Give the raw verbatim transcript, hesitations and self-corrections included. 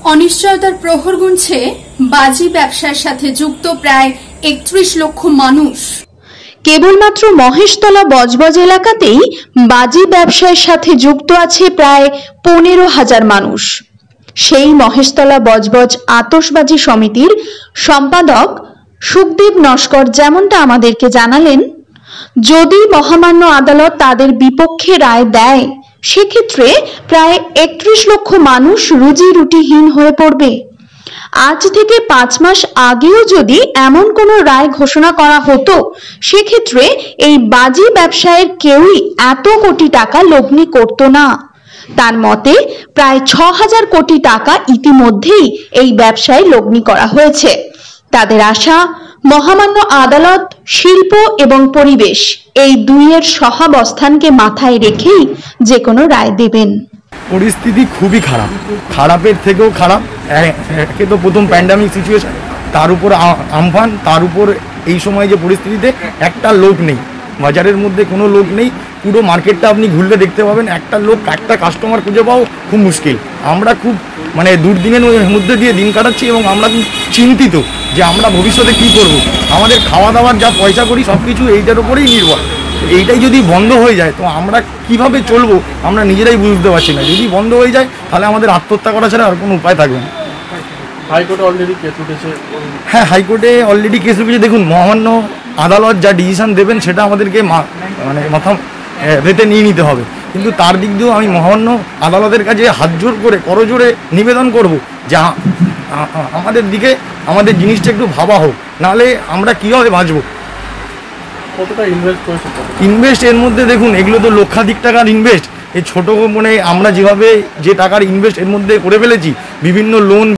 অনিশ্চয়তার প্রহর গুনছে বাজি ব্যবসার সাথে যুক্ত প্রায় একত্রিশ লক্ষ মানুষ। কেবলমাত্র মহেশতলা বজবজ এলাকাতেই বাজি ব্যবসার সাথে যুক্ত আছে প্রায় পনেরো হাজার মানুষ। সেই মহেশতলা বজবজ আতশবাজি সমিতির সম্পাদক সুখদেব নস্কর যেমনটা আমাদেরকে জানালেন, যদি মহামান্য আদালত তাদের বিপক্ষে রায় দেয় সেক্ষেত্রে প্রায় একত্রিশ লক্ষ মানুষ রুজি রুটিহীন হয়ে পড়বে। আজ থেকে পাঁচ মাস আগেও যদি এমন কোনো রায় ঘোষণা করা হতো সেক্ষেত্রে এই বাজি ব্যবসায়ের কেউই এত কোটি টাকা লগ্নি করত না। তার মতে প্রায় ছ হাজার কোটি টাকা ইতিমধ্যেই এই ব্যবসায় লগ্নি করা হয়েছে। তাদের আশা, মহামান্য আদালত শিল্প এবং পরিবেশ এই দুইয়ের সহাবস্থানকে মাথায় রেখেই যে কোনো রায় দেবেন। পরিস্থিতি খুবই খারাপ, খারাপের থেকেও খারাপ। একে তো প্রথম প্যান্ডামিক সিচুয়েশন, তার উপর আমফান, তার উপর এই সময় যে পরিস্থিতিতে একটা লোক নেই, বাজারের মধ্যে কোনো লোক নেই। পুরো মার্কেটটা আপনি ঘুরলে দেখতে পাবেন একটা লোক, একটা কাস্টমার খুঁজে পাওয়া খুব মুশকিল। আমরা খুব মানে দুর্দিনের মধ্যে দিয়ে দিন কাটাচ্ছি এবং আমরা খুব চিন্তিত যে আমরা ভবিষ্যতে কি করব। আমাদের খাওয়া দাওয়ার যা পয়সা করি সব কিছু এইটার উপরেই নির্ভর। এইটাই যদি বন্ধ হয়ে যায় তো আমরা কিভাবে চলবো আমরা নিজেরাই বুঝতে পারছি না। যদি বন্ধ হয়ে যায় তাহলে আমাদের আত্মহত্যা করা ছাড়া আর কোনো উপায় থাকবে না। হাইকোর্টে অলরেডি কেস উঠেছে। হ্যাঁ, হাইকোর্টে অলরেডি কেস উঠেছে। দেখুন, মহামান্য আদালত যা ডিসিশন দেবেন সেটা আমাদেরকে মানে মাথা রেতে নিয়ে নিতে হবে। কিন্তু তার দিক দিয়েও আমি মহামান্য আদালতের কাছে হাত জোর করে করজোরে নিবেদন করব যে আমাদের দিকে আমাদের জিনিসটা একটু ভাবা হোক, নাহলে আমরা কীভাবে বাঁচবো। কতটা ইনভেস্ট করেছে? ইনভেস্ট এর মধ্যে দেখুন, এগুলো তো লক্ষাধিক টাকার ইনভেস্ট। এই ছোটো মানে আমরা যেভাবে যে টাকার ইনভেস্ট এর মধ্যে করে ফেলেছি, বিভিন্ন লোন